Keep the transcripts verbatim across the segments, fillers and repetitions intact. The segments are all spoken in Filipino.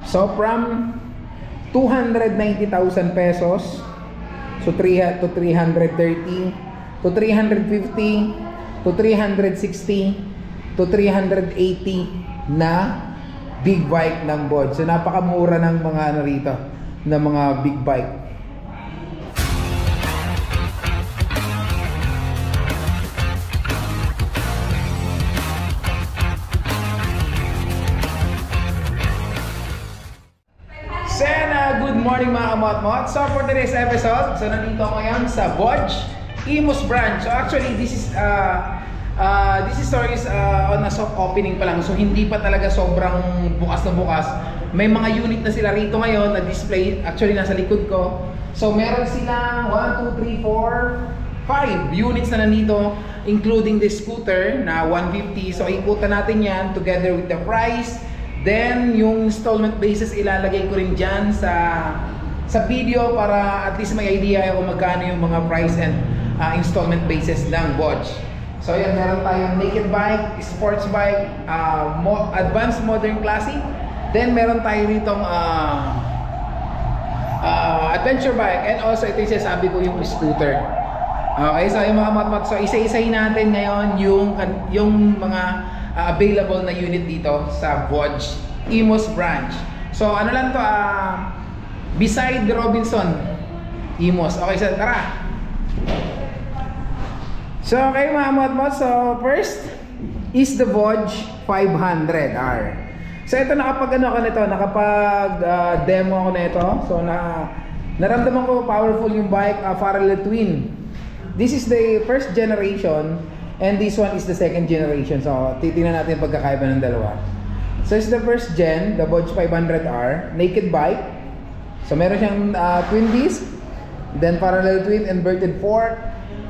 So from two hundred ninety thousand pesos, so three to three hundred thirty to three hundred fifty to three hundred sixty to three hundred eighty na big bike ng Bodge. So napakamura ng mga ano rito, ng mga big bike. Sena, good morning mga kamot-mot. So for today's episode, so nandito ako ngayon sa Bodge Imus branch. So actually this is uh, uh, this is stories uh, on a soft opening pa lang. So hindi pa talaga sobrang bukas na bukas. May mga unit na sila rito ngayon na display. Actually nasa likod ko. So meron silang one, two, three, four, five units na nandito, including the scooter na one fifty. So ikutan natin yan together with the price. Then yung installment basis ilalagay ko rin dyan sa sa video para at least may idea kung magkano yung mga price and uh, installment basis ng Bodge. So yan, meron tayong naked bike, sports bike, uh, mo advanced modern classic. Then meron tayo ritong uh, uh, adventure bike, and also ito yung sabi ko yung scooter. Okay, so yung mga mat-mat, so isa-isahin natin ngayon yung yung mga Uh, available na unit dito sa Bodge Imus branch. So ano lang to, uh, beside the Robinson Imus. Okay, so tara. So okay mga mat-mat, so first is the Bodge five hundred R. So ito, nakapag ano ako nito, nakapag uh, demo ako nito. So na naramdaman ko powerful yung bike, uh, parallel twin. This is the first generation and this one is the second generation. So titingnan natin yung pagkakaiba ng dalawa. So it's the first gen, the Bodge five hundred R, naked bike. So meron siyang uh, twin disc, then parallel twin, inverted fork.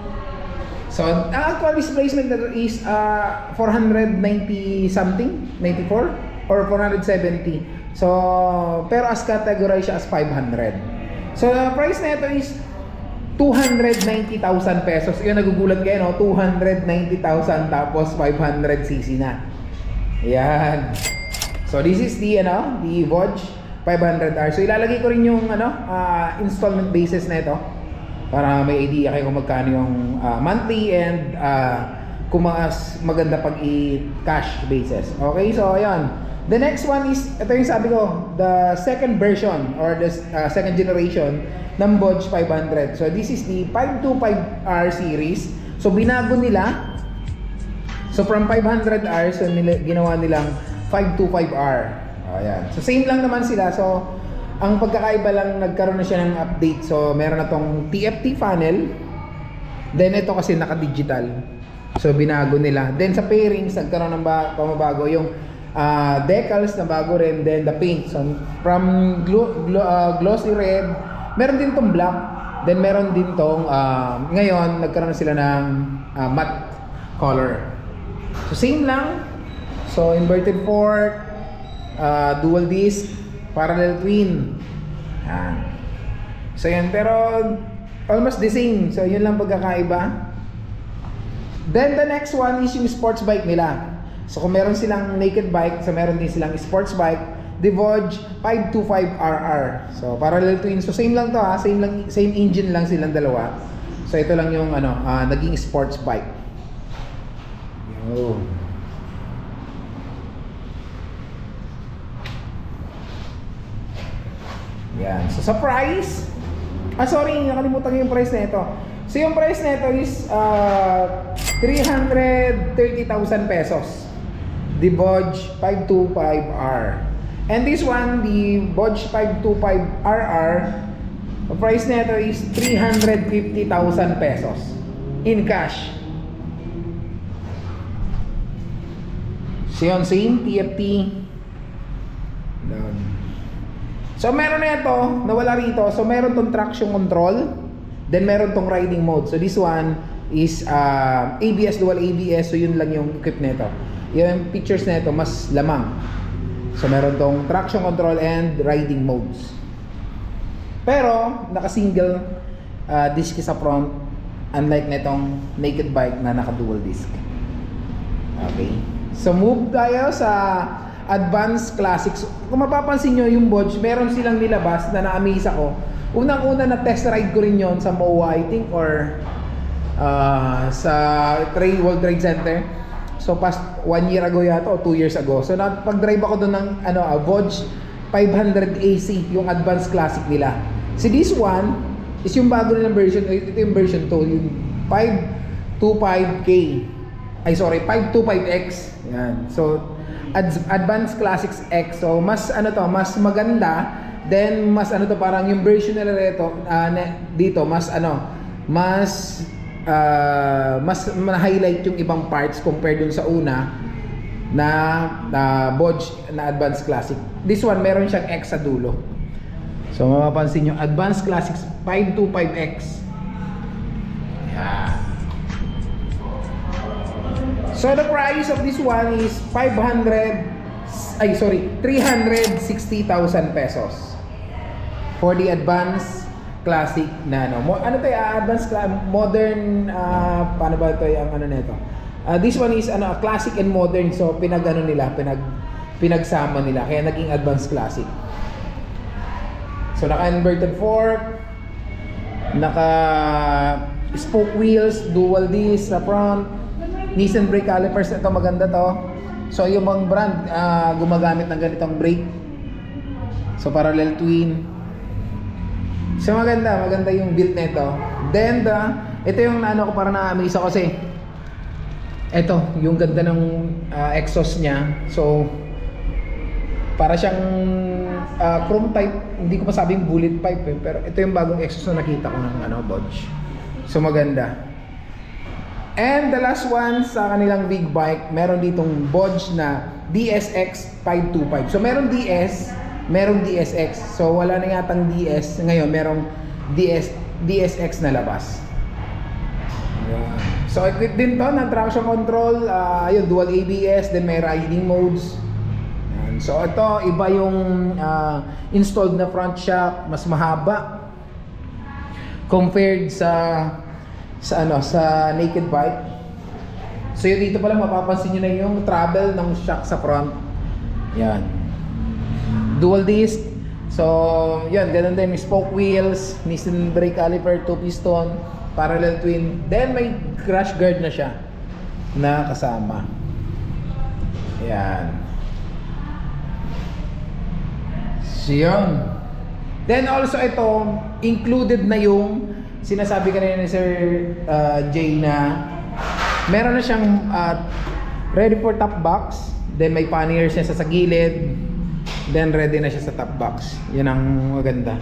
So ang actual displacement is uh, four hundred ninety something, ninety-four or four hundred seventy. So pero as categorized siya as five hundred. So the price na ito is two hundred ninety thousand pesos. Yun, nagugulat kayo, no? two hundred ninety thousand tapos five hundred c c na. Yan. So this is the ano, the Bodge five hundred R. So ilalagay ko rin yung ano, uh, installment basis na ito para may idea kayo kung magkano yung uh, monthly and uh, kung mas maganda pag i-cash basis. Okay, so ayan. The next one is, ito yung sabi ko, the second version or the uh, second generation ng Bodge five hundred. So this is the five twenty-five R series. So binago nila. So from five hundred R, so nila, ginawa nilang five twenty-five R. Ayan. So same lang naman sila. So ang pagkakaiba lang, nagkaroon na siya ng update. So meron na tong T F T panel. Then ito kasi naka-digital. So binago nila. Then sa pairings, nagkaroon ng pamabago. Yung uh, decals na bago rin. Then the paint. So from glo glo uh, glossy red, meron din tong black. Then meron din tong uh, ngayon nagkaroon na sila ng uh, matte color. So same lang. So inverted fork, uh, dual disc, parallel twin. Yan. So yan, pero almost the same. So yun lang pagkakaiba. Then the next one is yung sports bike nila. So kung meron silang naked bike, so meron din silang sports bike, the Bodge five twenty-five R R. So parallel twin. So same lang to ha, same lang, same engine lang silang dalawa. So ito lang yung ano, uh, naging sports bike. Yo. Yan. So sa price, ah sorry, nakalimutan ko yung price na ito. So yung price na ito is uh, three hundred thirty thousand pesos. The Bodge five twenty-five R. And this one, the Bodge five twenty-five R R, the price na ito is three hundred fifty thousand pesos in cash. So yun, same T F T. Down. So meron na ito, nawala rito. So meron tong traction control, then meron tong riding mode. So this one is uh, A B S, dual A B S. So yun lang yung equip nito. Yung pictures na ito mas lamang. So meron tong traction control and riding modes. Pero naka-single uh, disc sa front, unlike netong naked bike na naka-dual disc. Okay. So move tayo sa Advanced Classics. Kung mapapansin nyo yung Bodge, meron silang nilabas na na-amaze ako. Unang-una na test ride ko rin yon sa M O A I think, or uh, sa Trade, World Trade Center. So past one year ago yata o two years ago. So pag-drive ako doon ng ano, uh, Bodge five hundred A C, yung Advanced Classic nila. Si this one is yung bago nilang version. Ito yung version two, yung five twenty-five K. Ay sorry, five twenty-five X. Yan. So Ad Advanced Classics X. So mas ano to, mas maganda. Then mas ano to, parang yung version nila rito uh, dito mas ano, mas uh, mas ma-highlight yung ibang parts compared dun sa una na na Bodge na Advanced Classic. This one meron siyang X sa dulo. So mapapansin nyo, Advanced Classics five twenty-five X. Yeah. So the price of this one is five hundred, ay sorry, three hundred sixty thousand pesos for the Advanced Classic Nano. Mo, ano to, uh, Advanced Modern, uh, paano ba ito yung ano nito? Uh, this one is ano, Classic and Modern, so pinag ano nila, pinag pinagsama nila, kaya naging Advanced Classic. So naka inverted fork, naka spoke wheels, dual disc sa front. Nissan brake calipers, ito maganda to. So yung mga brand uh, gumagamit ng ganitong brake. So parallel twin. So maganda, maganda yung build nito. Then the, ito yung ano ko para na-amaze ako kasi ito, yung ganda ng uh, exhaust niya. So para siyang uh, chrome type, hindi ko masabing bullet pipe eh, pero ito yung bagong exhaust na nakita ko ng ano, Bodge. So maganda. And the last one sa kanilang big bike, meron ditong Bodge na D S X five twenty-five. So meron D S, meron D S X. So wala na yatang D S. Ngayon merong D S, D S X na labas. Yeah. So equipped din to ng traction control, uh, ayun, dual A B S, then may riding modes. Yan. So ito, iba yung uh, installed na front shock, mas mahaba compared sa sa ano, sa naked bike. So yun, dito pala mapapansin nyo na yung travel ng shock sa front. Yan. Dual disc. So yun, ganun din, spoke wheels, Nissan brake caliper, two piston, parallel twin. Then may crash guard na siya na kasama. Yan. So yun. Then also ito, included na yung sinasabi kanina ni Sir uh, Jay na meron na siyang uh, ready for top box, then may panniers niya sa, sa gilid, then ready na siya sa top box. Yan ang maganda.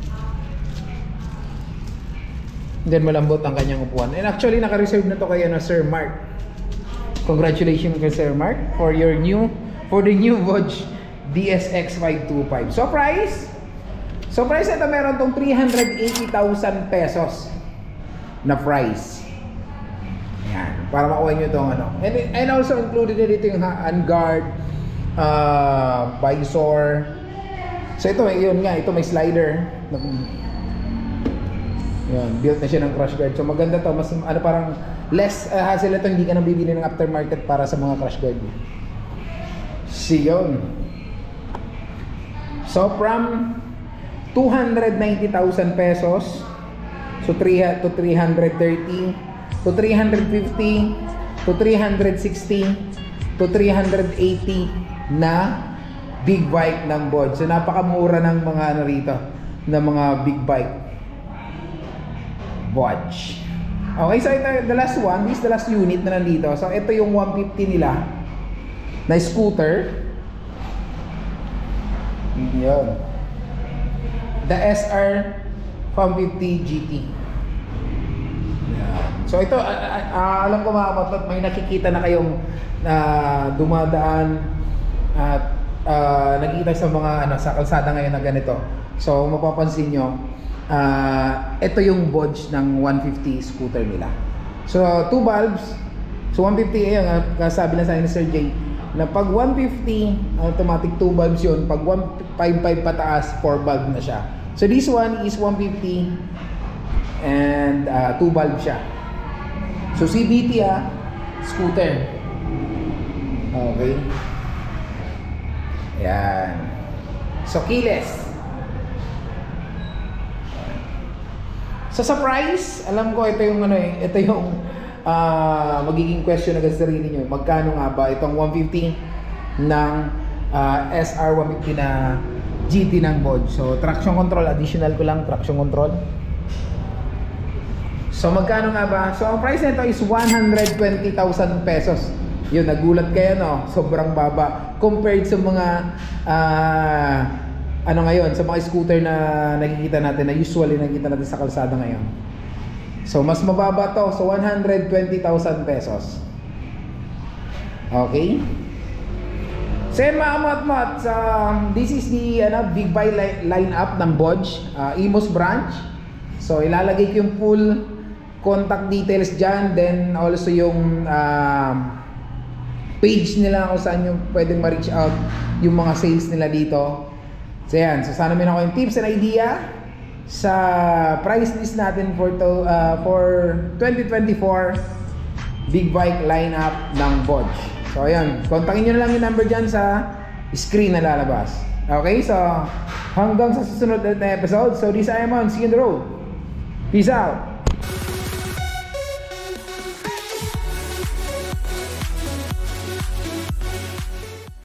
Then malambot ang kanyang upuan. And actually naka-reserve na to kay ano, Sir Mark. Congratulations kay Sir Mark for your new for the new Bodge D S X five twenty-five. So price? So price ito, meron tong three hundred eighty thousand pesos na price. Yan, para makuha nyo itong ano. And, and also included dito yung handguard, uh, visor. So ito, yun nga, ito may slider. Yan, built na siya ng crash guard. So maganda to, mas ano, parang less uh, hassle ito, hindi ka nang bibili ng aftermarket para sa mga crash guard. So yun. So from two hundred ninety thousand pesos so three to three hundred thirty to three hundred fifty to three hundred sixty to three hundred eighty na big bike ng Bodge. So napakamura ng mga ano rito, ng mga big bike Bodge. Okay, so ito the last one, this is the last unit na nandito. So ito yung one fifty nila na scooter. Yun, the S R one fifty G T. Yeah. So ito, uh, uh, alam ko mga kapatot, may nakikita na kayong uh, dumadaan at uh, nakikita sa mga ano, sa kalsada ngayon na ganito. So mapapansin nyo, uh, ito yung Bodge ng one fifty scooter nila. So two valves. So one fifty, ayun, uh, sabi na sa akin ni Sir Jay, na pag one fifty automatic two valves yun, pag one fifty-five pataas four valve na siya. So this one is one fifty and uh, two valve siya. So C V T ah, scooter. Okay. Yan. So, keyless. So, sa price, alam ko ito yung ano eh, ito yung uh, magiging question agad sa sarili nyo. Magkano nga ba itong one fifty ng uh, S R one fifty na G T ng Bodge. So, traction control, additional ko lang, traction control. So, magkano nga ba? So, ang price nito is one hundred twenty thousand pesos. Yun, nagulat kayo, no? Sobrang baba. Compared sa mga, uh, ano ngayon, sa mga scooter na nakikita natin, na usually nakikita natin sa kalsada ngayon. So, mas mababa to. So, one hundred twenty thousand pesos. Okay? So yun mga mat-mat, um, this is the ano, big buy li line-up ng Bodge, uh, Imus branch. So ilalagay ko yung full contact details dyan, then also yung uh, page nila kung saan yung pwedeng ma-reach out yung mga sales nila dito. So yan, so sana meron ako yung tips and idea sa price list natin for, to, uh, for twenty twenty-four big bike line-up ng Bodge. So ayan, kontakin nyo na lang yung number dyan sa screen na lalabas. Okay, so hanggang sa susunod na episode. So this I am on, see you on the road. Peace out.